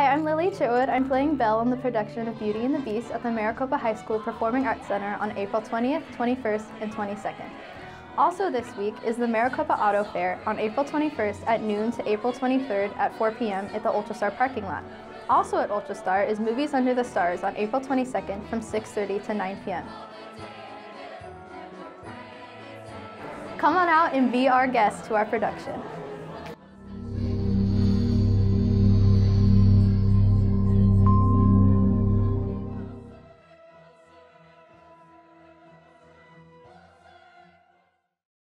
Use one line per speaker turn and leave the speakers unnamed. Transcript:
Hi, I'm Lily Chitwood. I'm playing Belle in the production of Beauty and the Beast at the InMaricopa High School Performing Arts Center on April 20th, 21st, and 22nd. Also this week is the Maricopa Auto Fair on April 21st at noon to April 23rd at 4 p.m. at the Ultrastar parking lot. Also at Ultrastar is Movies Under the Stars on April 22nd from 6:30 to 9 p.m. Come on out and be our guest to our production.